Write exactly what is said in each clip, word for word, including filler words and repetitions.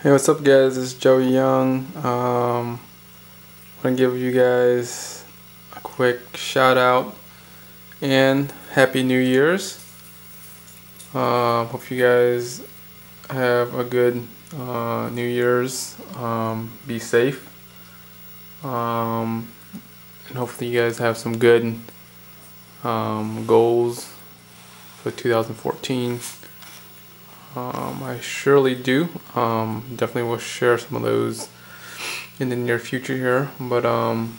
Hey, what's up guys, it's Joey Young. um, I want to give you guys a quick shout out and Happy New Year's. Um, hope you guys have a good uh, New Year's. Um, be safe, um, and hopefully you guys have some good um, goals for two thousand fourteen. Um, I surely do. Um, definitely will share some of those in the near future here. But um,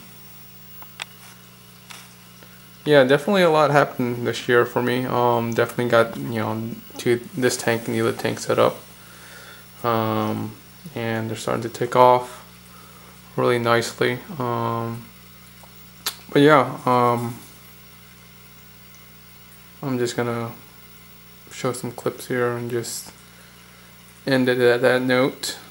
yeah, definitely a lot happened this year for me. Um, definitely got you know to this tank and the other tank set up, um, and they're starting to take off really nicely. Um, but yeah, um, I'm just gonna show some clips here and just end it at that note.